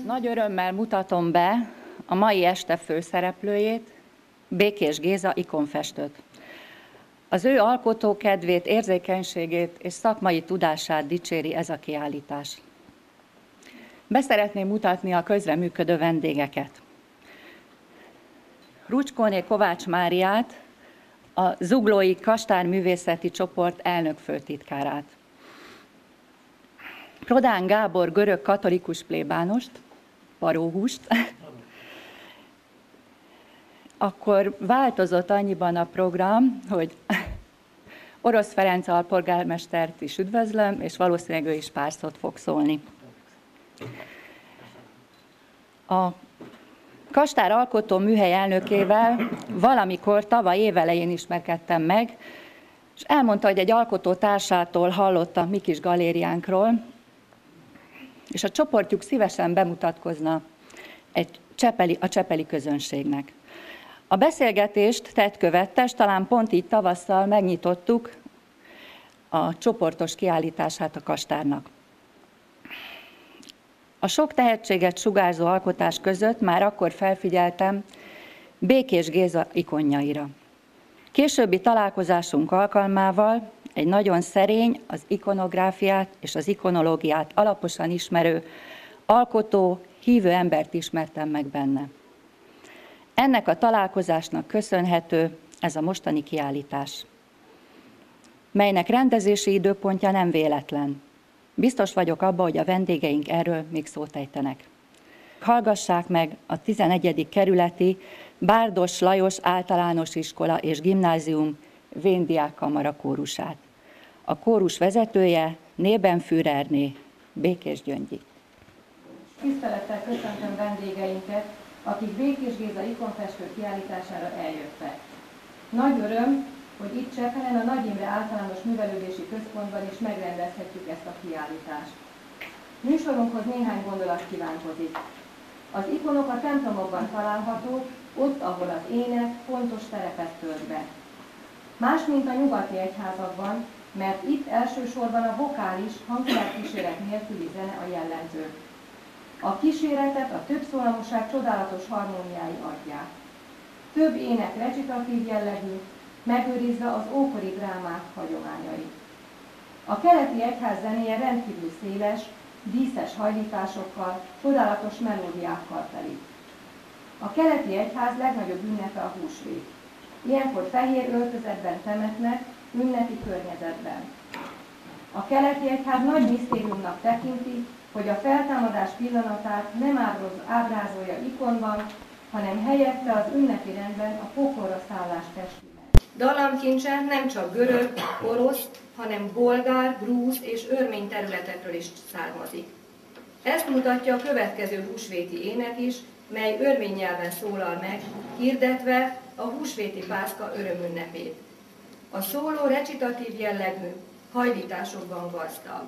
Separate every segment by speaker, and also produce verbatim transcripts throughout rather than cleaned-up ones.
Speaker 1: Nagy örömmel mutatom be a mai este főszereplőjét, Békés Géza ikonfestőt. Az ő alkotókedvét, érzékenységét és szakmai tudását dicséri ez a kiállítás. Beszeretném mutatni a közreműködő vendégeket. Rucskóné Kovács Máriát, a Zuglói Kastár Művészeti Csoport elnök főtitkárát. Prodán Gábor görög katolikus plébánost, paróhúst. Akkor változott annyiban a program, hogy Orosz Ferenc alpolgármestert is üdvözlöm, és valószínűleg ő is pár szót fog szólni. A Kastár Alkotó Műhely elnökével valamikor tavaly évelején ismerkedtem meg, és elmondta, hogy egy alkotó társától hallotta mi kis galériánkról, és a csoportjuk szívesen bemutatkozna egy csepeli, a csepeli közönségnek. A beszélgetést tettkövettes, talán pont így tavasszal megnyitottuk a csoportos kiállítását a Kastárnak. A sok tehetséget sugárzó alkotás között már akkor felfigyeltem Békés Géza ikonjaira. Későbbi találkozásunk alkalmával egy nagyon szerény, az ikonográfiát és az ikonológiát alaposan ismerő, alkotó, hívő embert ismertem meg benne. Ennek a találkozásnak köszönhető ez a mostani kiállítás, melynek rendezési időpontja nem véletlen. Biztos vagyok abban, hogy a vendégeink erről még szót ejtenek. Hallgassák meg a tizenegyedik kerületi Bárdos Lajos Általános Iskola és Gimnázium Véndiákkamara kórusát. A kórus vezetője Nébenfürerné, Békés Gyöngyi. Tisztelettel köszöntöm vendégeinket, akik Békés Géza ikonfestő kiállítására eljöttek. Nagy öröm, hogy itt Csepelen a Nagy Imre Általános Művelődési Központban is megrendezhetjük ezt a kiállítást. Műsorunkhoz néhány gondolat kívánkozik. Az ikonok a templomokban találhatók, ott, ahol az ének fontos szerepet tölt be. Más, mint a nyugati egyházakban, mert itt elsősorban a vokális, hangszerkíséret nélküli zene a jellemző. A kíséretet a többszólamúság csodálatos harmóniái adják. Több ének recitatív jellegű, megőrizve az ókori drámák hagyományait. A keleti egyház zenéje rendkívül széles, díszes hajlításokkal, csodálatos melódiákkal telik. A keleti egyház legnagyobb ünnepe a húsvét. Ilyenkor fehér öltözetben temetnek, ünnepi környezetben. A keleti egyház nagy misztériumnak tekinti, hogy a feltámadás pillanatát nem ábrázolja ikonban, hanem helyette az ünnepi rendben a pokolra szállás testében. Dallamkincse nem csak görög, orosz, hanem bolgár, grúz és örmény területekről is származik. Ezt mutatja a következő húsvéti ének is, mely örmény nyelven szólal meg, hirdetve a húsvéti Pászka örömünnepét. A szóló recitatív jellegű, hajlításokban gazdag.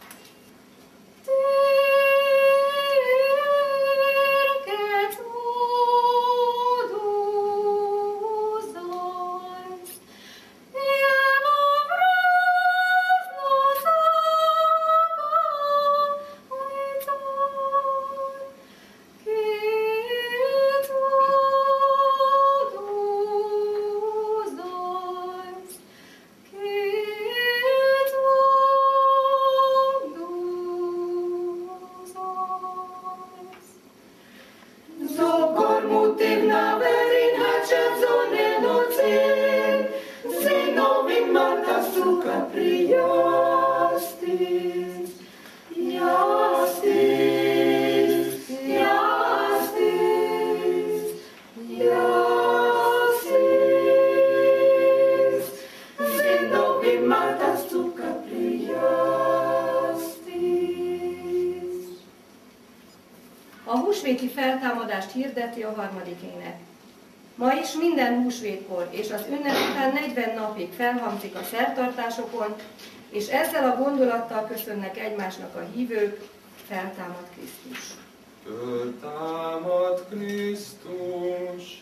Speaker 1: Feltámadást hirdeti a harmadik ének. Ma is minden húsvétkor és az ünnep után negyven napig felhangzik a szertartásokon, és ezzel a gondolattal köszönnek egymásnak a hívők, feltámad Krisztus.
Speaker 2: Föltámad Krisztus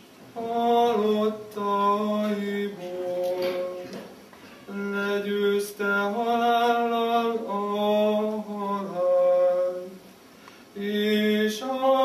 Speaker 2: halottaiból, legyőzte halállal a halál, és a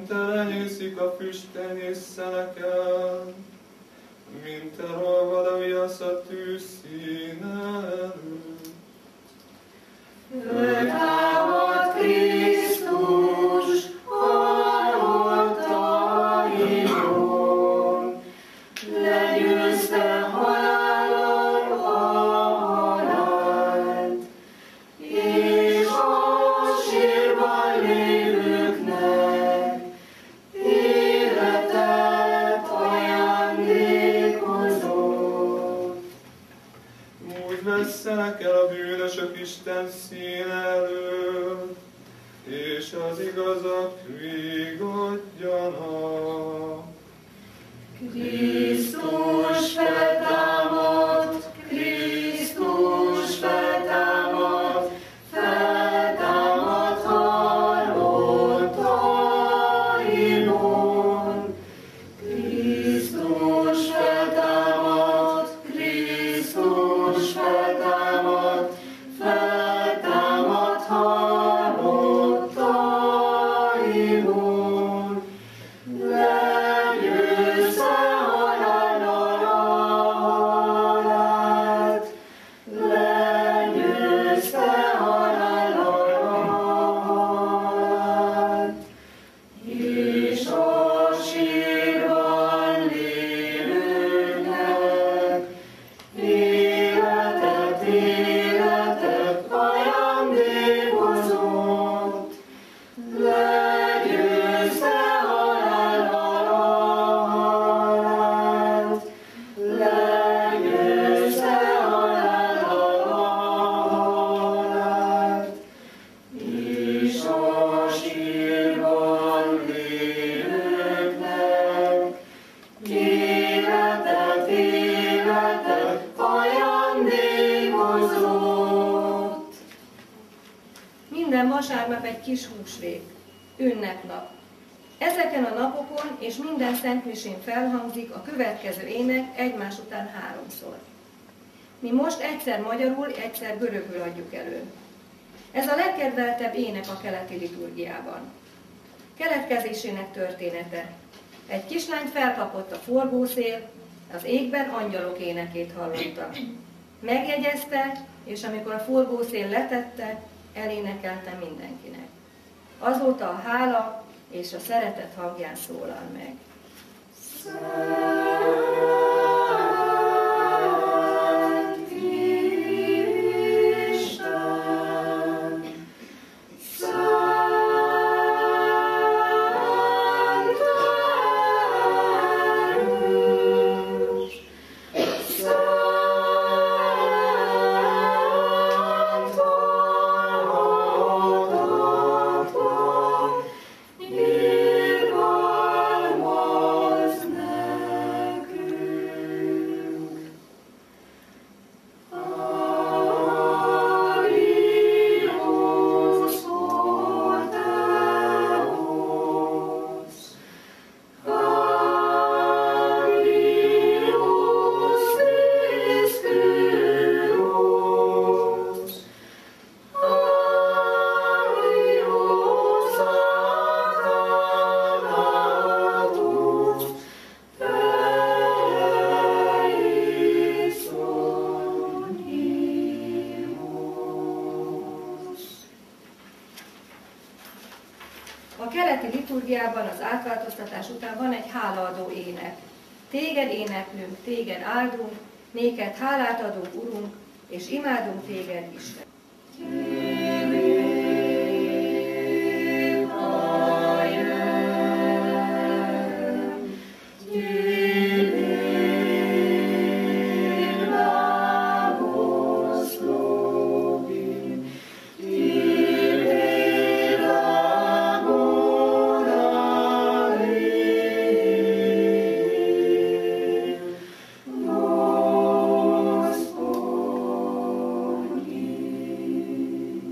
Speaker 2: mint elenyészik a füst tenyésszeneken, mint elolvad a viasz a tűzszín előtt.
Speaker 3: Föltámad Krisztus halottaiból, legyőzte halállal a halált, és a sírban lévőknek életet ajándékozott.
Speaker 2: Úgy vesszenek el a bűnösök Isten szín előtt, és az igazak vigadjanak.
Speaker 3: Krisztus feltámad, Krisztus feltámad, feltámad halottaiból. Krisztus feltámad, Krisztus feltámad, feltámad halottaiból. Legyőzte halállal a halált, legyőzte halállal a halált, és a sírban lévőknek életet, életet ajándékozott. Legyőzte halállal a halált, legyőzte halállal a halált, és a sírban lévőknek életet, életet ajándékozott.
Speaker 4: Minden vasárnap egy kis húsvét, ünnepnap. Ezeken a napokon és minden szentmisén felhangzik a következő ének egymás után háromszor. Mi most egyszer magyarul, egyszer görögül adjuk elő. Ez a legkedveltebb ének a keleti liturgiában. Keletkezésének története. Egy kislány felkapott a forgószél, az égben angyalok énekét hallotta. Megjegyezte, és amikor a forgószél letette, elénekelte mindenkinek. Azóta a hála és a szeretet hangján szólal meg.
Speaker 3: Szent Isten, szent erős, szent valadatlan, irgalmaz nekünk. Arios Orteos, Arios Christus, Arios Atanatus, eleison imus.
Speaker 4: A keleti liturgiában az átváltoztatás után van egy hálaadó ének. Téged éneklünk, téged áldunk, néked hálát adunk, Urunk, és imádunk téged, Isten.
Speaker 3: Господи.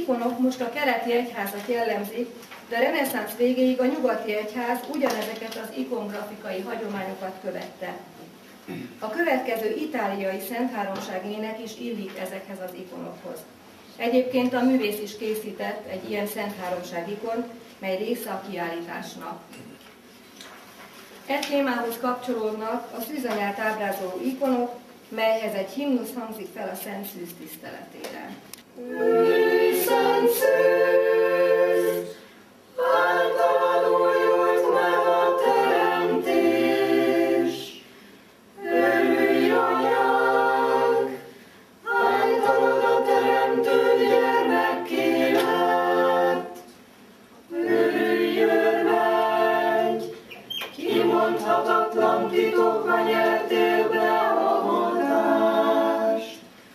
Speaker 4: ikonok most a keleti egyházat jellemzik, de a reneszánsz végéig a nyugati egyház ugyanezeket az ikongrafikai hagyományokat követte. A következő itáliai Szentháromság ének is illik ezekhez az ikonokhoz. Egyébként a művész is készített egy ilyen Szentháromság ikont, mely része a kiállításnak. E témához kapcsolódnak a szűzanyát ábrázoló ikonok, melyhez egy himnusz hangzik fel a Szent Szűz tiszteletére.
Speaker 3: Ülj, Szent Szűz, általad újult meg a teremtés. Örülj, Anyánk, általad a teremtő gyermekké lett. Örülj, Örvengy, kimondhatatlan titokba nyertél be avatást.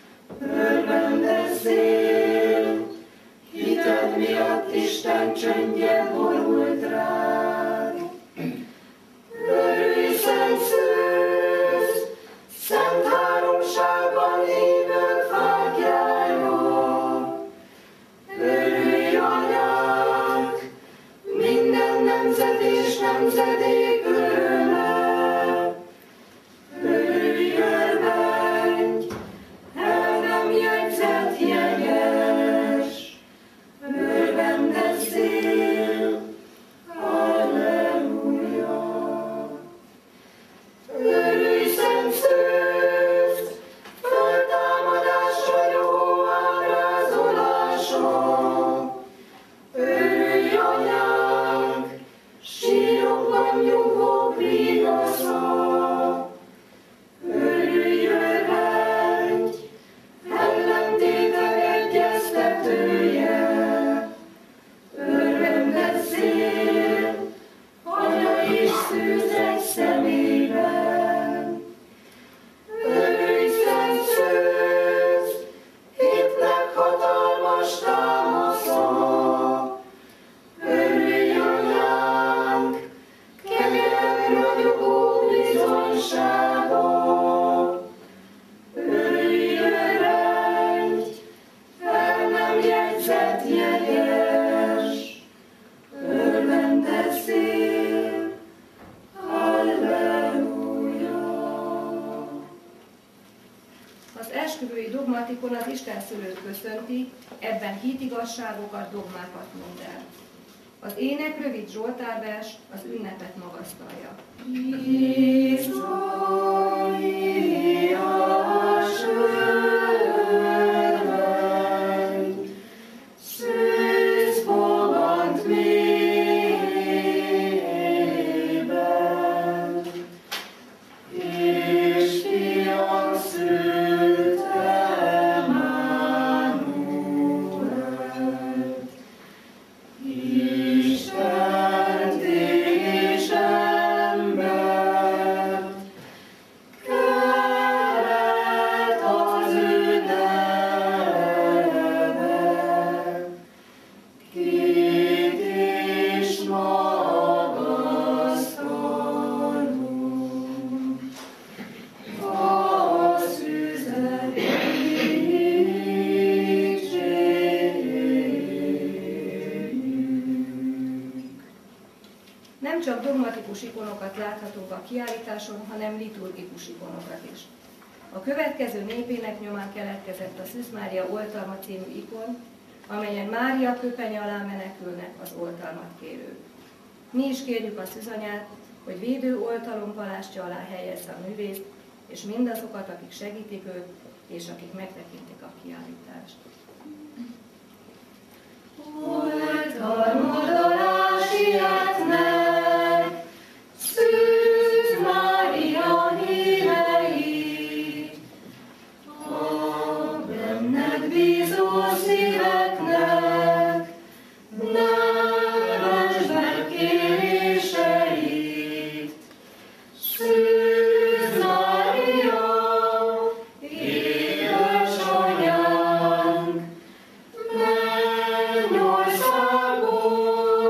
Speaker 3: Örvendezzél, hited miatt Isten csöndje borult rád. Örülj, Szent Szűz, Szent Háromságban hívők fáklyája. Örülj, Anyánk, minden nemzet és nemzedék öröme. Örülj, Örvengy, el nem jegyzett jegyes. Örvendezzél, halleluja. Örülj, Szent Szűz, föltámadásra jó ábrázolása. Örülj, Anyánk, sírokban nyugvók vigasza. Örülj, Örvengy, ellentétek egyeztetője. Örvendezzél, Anya és Szűz egy szemében. Örülj, Szent Szűz, hitnek hatalmas támasza. Örülj, Anyánk, kegyelem ragyogó bizonysága. Örülj, Örvengy, el nem jegyzett jegyes. Örvendezzél, halleluja.
Speaker 4: Az esküvői dogmatikon az Isten szülőt köszönti, ebben hitigazságokat, dogmákat mond el. Az ének rövid zsoltárvers az ünnepet magasztalja.
Speaker 3: Izaiás örvengy, szűz fogant mében, és fiam szült Emmanuelt. Istent és embert kelt az ő neve, két és magasztalunk az üzlet
Speaker 4: Nem csak dogmatikus ikonokat láthatunk a kiállításon, hanem liturgikus ikonokat is. A következő népének nyomán keletkezett a Szűz Mária oltalma című ikon, amelyen Mária köpenye alá menekülnek az oltalmat kérők. Mi is kérjük a Szűzanyát, hogy védő oltalompalástja alá helyezze a művészt, és mindazokat, akik segítik őt, és akik megtekintik a kiállítást.
Speaker 3: oltalmad alá sietnek, Szűz Mária hívei, a benned bízó szíveknek ne vesd meg kéréseit. Szűz Mária, édesanyánk, mennyországból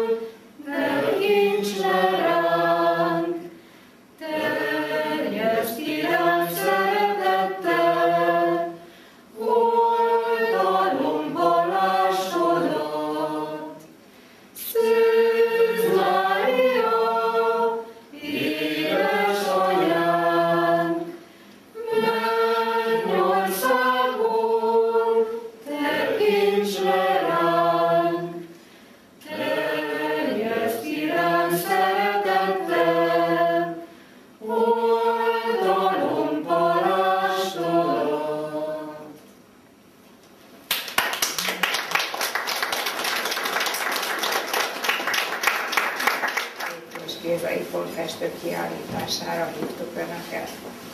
Speaker 5: Géza ikonfestő kiállítására hívtuk Önöket.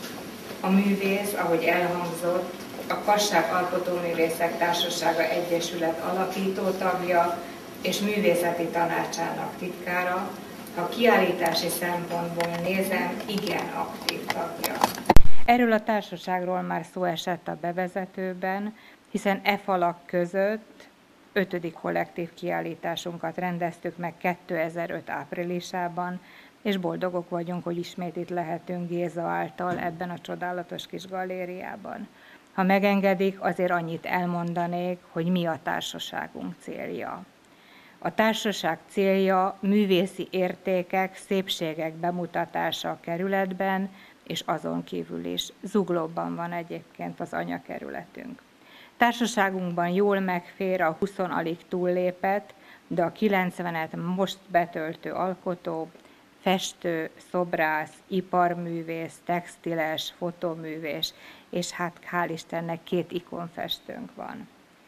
Speaker 5: A művész, ahogy elhangzott, a Kasság Alkotóművészek Társasága Egyesület alapító tagja és művészeti tanácsának titkára, ha kiállítási szempontból nézem, igen aktív tagja. Erről a társaságról már szó esett a bevezetőben, hiszen e falak között ötödik kollektív kiállításunkat rendeztük meg kétezer-öt áprilisában, és boldogok vagyunk, hogy ismét itt lehetünk Géza által ebben a csodálatos kis galériában. Ha megengedik, azért annyit elmondanék, hogy mi a társaságunk célja. A társaság célja művészi értékek, szépségek bemutatása a kerületben, és azon kívül is. Zuglóban van egyébként az anyakerületünk. Társaságunkban jól megfér a húszon alig túllépett, de a kilencvenet most betöltő alkotó, festő, szobrász, iparművész, textiles, fotóművész, és hát hál' Istennek két ikonfestőnk van.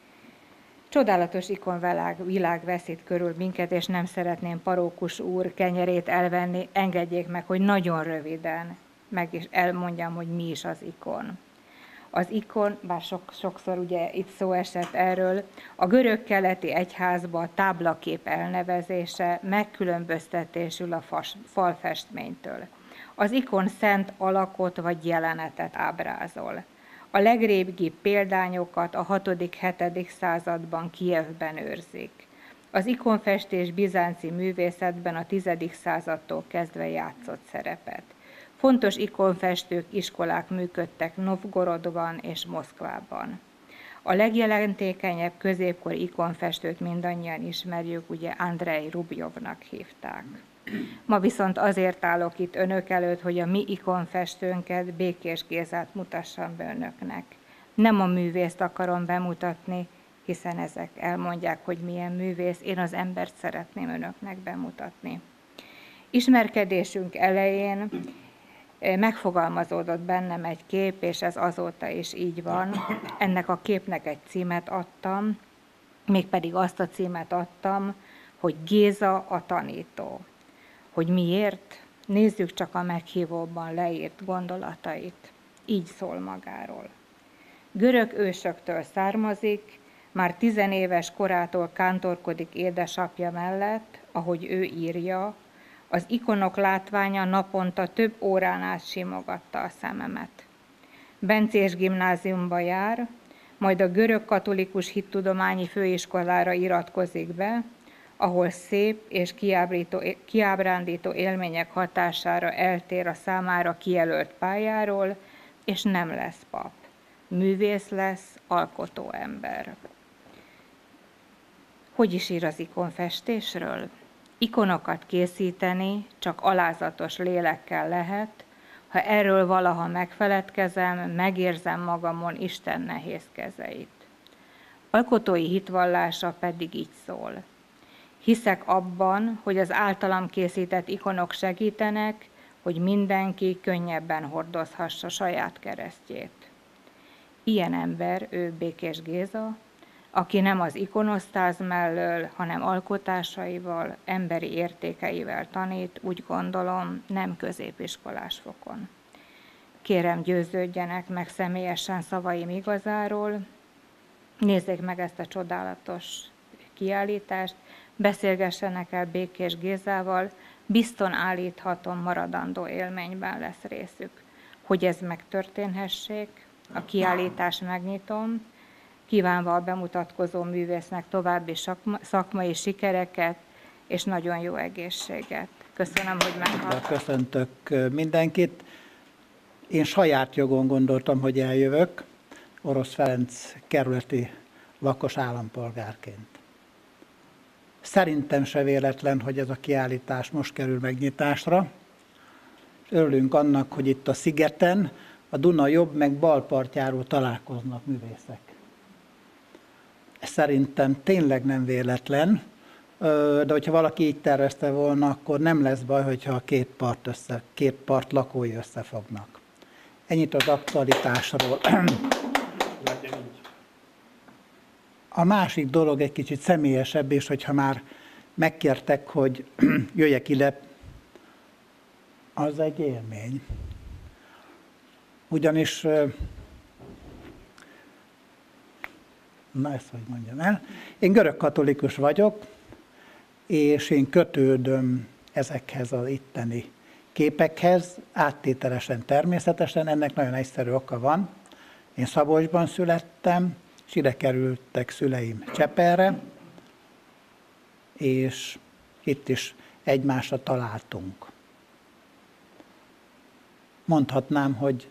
Speaker 5: Csodálatos ikonvilág világ veszít körül minket, és nem szeretném Parókus úr kenyerét elvenni, engedjék meg, hogy nagyon röviden meg is elmondjam, hogy mi is az ikon. Az ikon, bár sok, sokszor ugye itt szó esett erről, a görög-keleti egyházban a táblakép elnevezése megkülönböztetésül a fas, falfestménytől. Az ikon szent alakot vagy jelenetet ábrázol. A legrégi példányokat a hatodik-hetedik században Kijevben őrzik. Az ikonfestés bizánci művészetben a tizedik századtól kezdve játszott szerepet. Fontos ikonfestők, iskolák működtek Novgorodban és Moszkvában. A legjelentékenyebb középkori ikonfestőt mindannyian ismerjük, ugye Andrei Rubjovnak hívták. Ma viszont azért állok itt önök előtt, hogy a mi ikonfestőnket, Békés Gézát mutassam be önöknek. Nem a művészt akarom bemutatni, hiszen ezek elmondják, hogy milyen művész, én az embert szeretném önöknek bemutatni. Ismerkedésünk elején megfogalmazódott bennem egy kép, és ez azóta is így van. Ennek a képnek egy címet adtam, mégpedig azt a címet adtam, hogy Géza a tanító. Hogy miért? Nézzük csak a meghívóban leírt gondolatait. Így szól magáról. Görög ősöktől származik, már tizenéves korától kántorkodik édesapja mellett, ahogy ő írja, az ikonok látványa naponta több órán át simogatta a szememet. Bencés gimnáziumba jár, majd a görög katolikus hittudományi főiskolára iratkozik be, ahol szép és kiábrándító élmények hatására eltér a számára kijelölt pályáról, és nem lesz pap. Művész lesz, alkotó ember. Hogy is ír az ikonfestésről? Ikonokat készíteni csak alázatos lélekkel lehet, ha erről valaha megfeledkezem, megérzem magamon Isten nehéz kezeit. Alkotói hitvallása pedig így szól. Hiszek abban, hogy az általam készített ikonok segítenek, hogy mindenki könnyebben hordozhassa saját keresztjét. Ilyen ember ő Békés Géza, aki nem az ikonosztáz mellől, hanem alkotásaival, emberi értékeivel tanít, úgy gondolom, nem középiskolás fokon. Kérem, győződjenek meg személyesen szavaim igazáról, nézzék meg ezt a csodálatos kiállítást, beszélgessenek el Békés Gézával, bizton állíthatom, maradandó élményben lesz részük. Hogy ez megtörténhessék, a kiállítást megnyitom, kívánva a bemutatkozó művésznek további szakmai sikereket és nagyon jó egészséget. Köszönöm, hogy meghallgattak.
Speaker 6: Köszöntök mindenkit. Én saját jogon gondoltam, hogy eljövök, Orosz Ferenc kerületi lakos állampolgárként. Szerintem se véletlen, hogy ez a kiállítás most kerül megnyitásra. Örülünk annak, hogy itt a szigeten, a Duna jobb meg bal partjáról találkoznak művészek. Ez szerintem tényleg nem véletlen, de hogyha valaki így tervezte volna, akkor nem lesz baj, hogyha a két part, össze, két part lakói összefognak. Ennyit az aktualitásról. A másik dolog egy kicsit személyesebb, és hogyha már megkértek, hogy jöjjek ide az egy élmény. Ugyanis, na ezt hogy mondjam el, én görögkatolikus vagyok, és én kötődöm ezekhez az itteni képekhez, áttételesen, természetesen, ennek nagyon egyszerű oka van. Én Szabolcsban születtem, és ide kerültek szüleim Csepelre, és itt is egymásra találtunk. Mondhatnám, hogy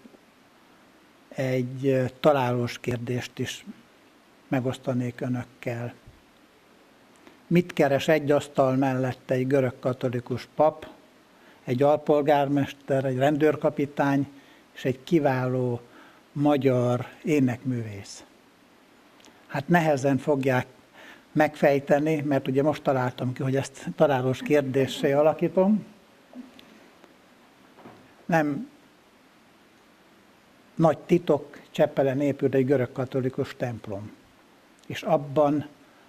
Speaker 6: egy találós kérdést is megosztanék önökkel. Mit keres egy asztal mellett egy görögkatolikus pap, egy alpolgármester, egy rendőrkapitány és egy kiváló magyar énekművész? Hát nehezen fogják megfejteni, mert ugye most találtam ki, hogy ezt találós kérdéssé alakítom. Nem nagy titok, Csepelen épült egy görögkatolikus templom. És abban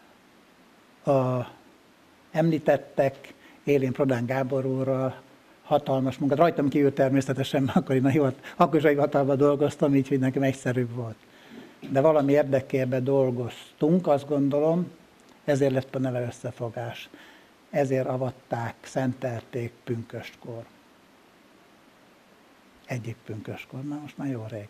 Speaker 6: a említettek Élén Prodán Gábor úrral hatalmas munkát. Rajtam kívül természetesen, akkor, én a hivat, akkor is a hivatalban dolgoztam, így, hogy nekem egyszerűbb volt. De valami érdekében dolgoztunk, azt gondolom, ezért lett a neve Összefogás. Ezért avatták, szentelték pünköstkor. Egyik pünköstkor, na most már jó rég.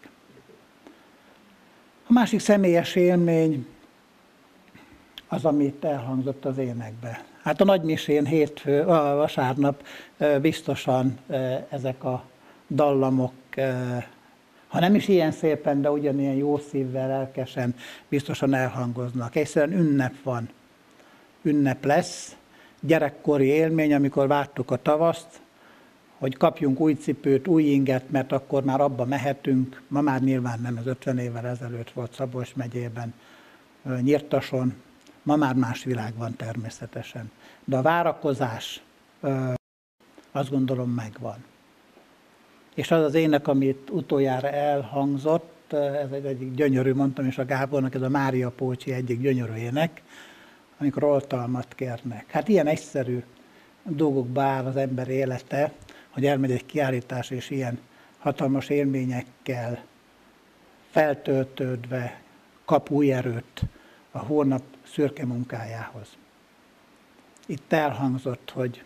Speaker 6: A másik személyes élmény az, amit elhangzott az énekbe. Hát a nagymisén hétfő, a vasárnap biztosan ezek a dallamok, ha nem is ilyen szépen, de ugyanilyen jó szívvel, lelkesen biztosan elhangoznak. Egyszerűen ünnep van. Ünnep lesz. Gyerekkori élmény, amikor vártuk a tavaszt, hogy kapjunk új cipőt, új inget, mert akkor már abba mehetünk. Ma már nyilván nem, ez ötven évvel ezelőtt volt Szabolcs megyében, Nyírtason. Ma már más világ van természetesen. De a várakozás azt gondolom megvan. És az az ének, amit utoljára elhangzott, ez egy egyik gyönyörű, mondtam is a Gábornak, ez a Mária Pócsi egyik gyönyörű ének, amikor oltalmat kérnek. Hát ilyen egyszerű dolgokba áll az ember élete, hogy elmegy egy kiállítás, és ilyen hatalmas élményekkel feltöltődve kap új erőt a hónap szürke munkájához. Itt elhangzott, hogy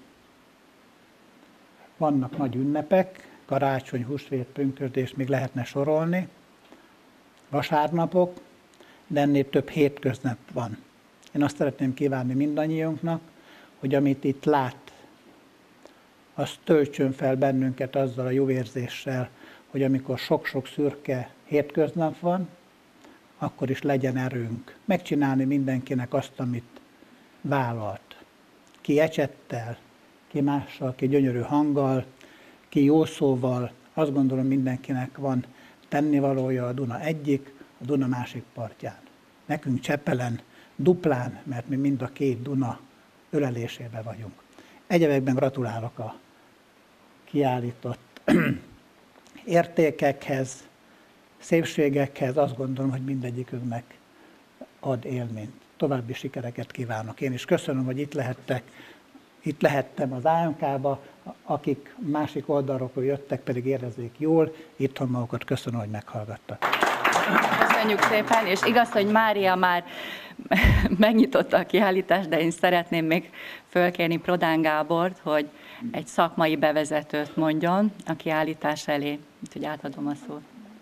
Speaker 6: vannak nagy ünnepek, karácsony, húsvét, pünkösd, még lehetne sorolni, vasárnapok, de ennél több hétköznap van. Én azt szeretném kívánni mindannyiunknak, hogy amit itt lát, az töltsön fel bennünket azzal a jó érzéssel, hogy amikor sok-sok szürke hétköznap van, akkor is legyen erőnk megcsinálni mindenkinek azt, amit vállalt. Ki ecsettel, ki mással, ki gyönyörű hanggal, ki jó szóval, azt gondolom mindenkinek van tennivalója a Duna egyik, a Duna másik partján. Nekünk Csepelen duplán, mert mi mind a két Duna ölelésébe vagyunk. Egyebekben gratulálok a kiállított értékekhez, szépségekhez, azt gondolom, hogy mindegyikünknek ad élményt. További sikereket kívánok. Én is köszönöm, hogy itt lehettek, itt lehettem az á em ká-ba, akik másik oldalról jöttek, pedig érezzék jól, itthon magukat. Köszönöm, hogy meghallgattak.
Speaker 1: Köszönjük szépen, és igaz, hogy Mária már megnyitotta a kiállítást, de én szeretném még fölkérni Prodán Gábort, hogy egy szakmai bevezetőt mondjon a kiállítás elé. Úgyhogy átadom a szót.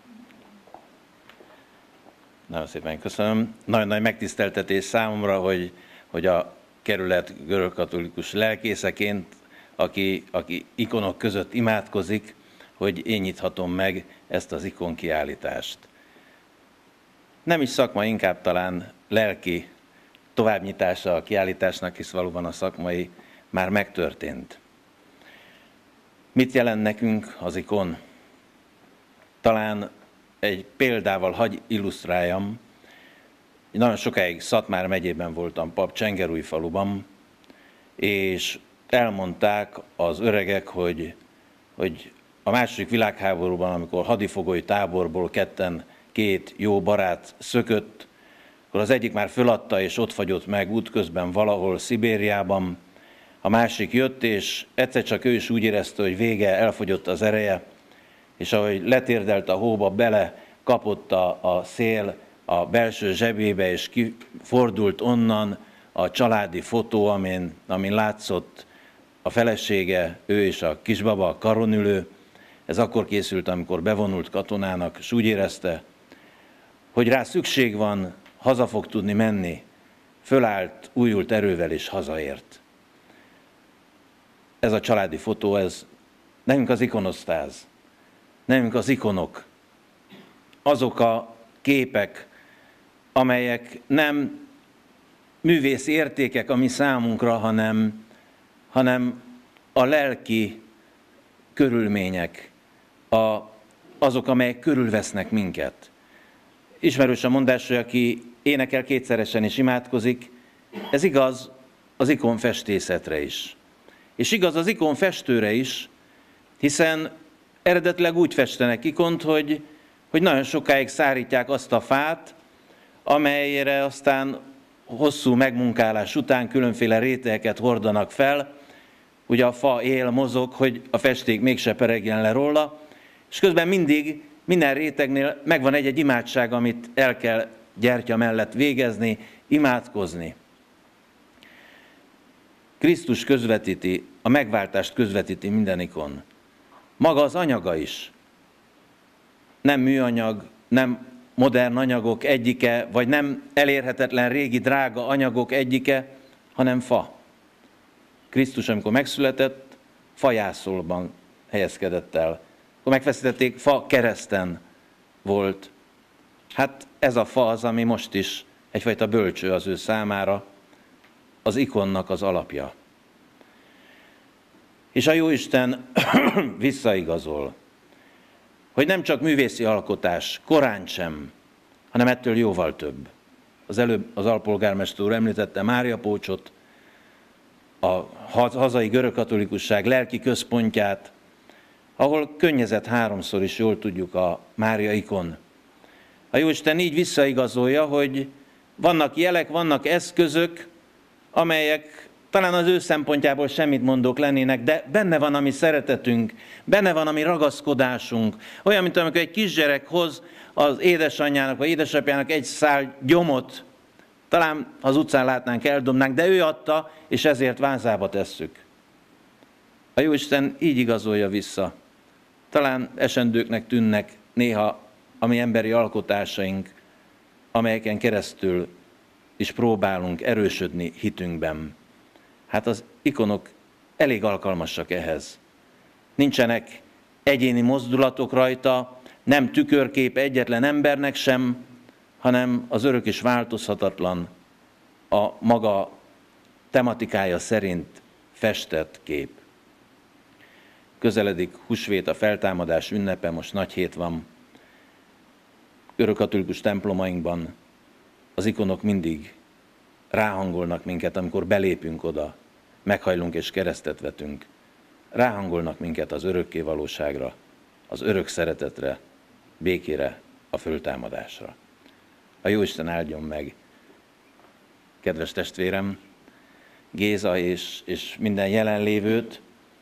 Speaker 7: Nagyon szépen köszönöm. Nagyon nagy megtiszteltetés számomra, hogy, hogy a kerület görögkatolikus lelkészeként, aki, aki ikonok között imádkozik, hogy én nyithatom meg ezt az ikonkiállítást. Nem is szakma, inkább talán lelki továbbnyitása a kiállításnak, hisz valóban a szakmai már megtörtént. Mit jelent nekünk az ikon? Talán egy példával hagy illusztráljam. Nagyon sokáig Szatmár megyében voltam pap, Csengerújfaluban, és elmondták az öregek, hogy, hogy a második világháborúban, amikor hadifogoly táborból ketten két jó barát szökött, akkor az egyik már föladta és ott fagyott meg útközben valahol Szibériában, a másik jött, és egyszer csak ő is úgy érezte, hogy vége, elfogyott az ereje, és ahogy letérdelt a hóba, bele kapott a, a szél a belső zsebébe, és kifordult onnan a családi fotó, amin, amin látszott a felesége, ő és a kisbaba, a karon ülő. Ez akkor készült, amikor bevonult katonának, és úgy érezte, hogy rá szükség van, haza fog tudni menni. Fölállt, újult erővel, és hazaért. Ez a családi fotó, ez nekünk az ikonosztáz, nekünk az ikonok, azok a képek, amelyek nem művészi értékek a mi számunkra, hanem, hanem a lelki körülmények, a, azok, amelyek körülvesznek minket. Ismerős a mondás, hogy aki énekel, kétszeresen is imádkozik, ez igaz az ikonfestészetre is. És igaz az ikonfestőre is, hiszen eredetileg úgy festenek ikont, hogy, hogy nagyon sokáig szárítják azt a fát, amelyre aztán hosszú megmunkálás után különféle rétegeket hordanak fel. Ugye a fa él, mozog, hogy a festék mégse peregjen le róla, és közben mindig, minden rétegnél megvan egy-egy imádság, amit el kell gyertya mellett végezni, imádkozni. Krisztus közvetíti, a megváltást közvetíti minden ikon. Maga az anyaga is. Nem műanyag, nem modern anyagok egyike, vagy nem elérhetetlen régi drága anyagok egyike, hanem fa. Krisztus, amikor megszületett, fajászolban helyezkedett el. Akkor megfeszítették, fa kereszten volt. Hát ez a fa az, ami most is egyfajta bölcső az ő számára, az ikonnak az alapja. És a Jóisten visszaigazol, hogy nem csak művészi alkotás, korán sem, hanem ettől jóval több. Az előbb az alpolgármester úr említette Mária Pócsot, a hazai görögkatolikusság lelki központját, ahol könnyezett háromszor is, jól tudjuk, a Mária ikon. A Jóisten így visszaigazolja, hogy vannak jelek, vannak eszközök, amelyek talán az ő szempontjából semmit mondók lennének, de benne van a mi szeretetünk, benne van a mi ragaszkodásunk. Olyan, mint amikor egy kisgyerek hoz az édesanyjának vagy édesapjának egy szál gyomot, talán ha az utcán látnánk, eldobnánk, de ő adta, és ezért vázába tesszük. A Jóisten így igazolja vissza. Talán esendőknek tűnnek néha a mi emberi alkotásaink, amelyeken keresztül is próbálunk erősödni hitünkben. Hát az ikonok elég alkalmasak ehhez. Nincsenek egyéni mozdulatok rajta, nem tükörkép egyetlen embernek sem, hanem az örök és változhatatlan, a maga tematikája szerint festett kép. Közeledik húsvét, a feltámadás ünnepe, most nagy hét van. Görögkatolikus templomainkban az ikonok mindig ráhangolnak minket, amikor belépünk oda, meghajlunk és keresztet vetünk. Ráhangolnak minket az örökké valóságra, az örök szeretetre, békére, a föltámadásra. A Jóisten áldjon meg, kedves testvérem, Géza és, és minden jelenlévőt,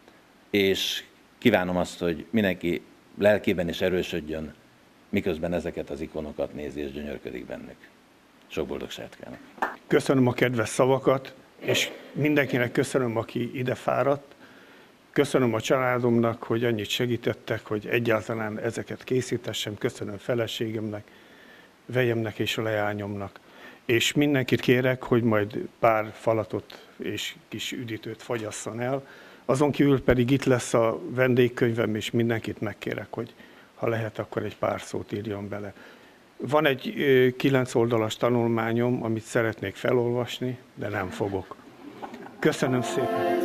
Speaker 7: és kívánom azt, hogy mindenki lelkében is erősödjön, miközben ezeket az ikonokat nézi és gyönyörködik bennük. Sok boldogságot kívánok!
Speaker 8: Köszönöm a kedves szavakat, és mindenkinek köszönöm, aki ide fáradt. Köszönöm a családomnak, hogy annyit segítettek, hogy egyáltalán ezeket készítessem. Köszönöm feleségemnek, vejemnek és a leányomnak. És mindenkit kérek, hogy majd pár falatot és kis üdítőt fogyasszon el. Azon kívül pedig itt lesz a vendégkönyvem, és mindenkit megkérek, hogy ha lehet, akkor egy pár szót írjon bele. Van egy kilenc oldalas tanulmányom, amit szeretnék felolvasni, de nem fogok. Köszönöm szépen!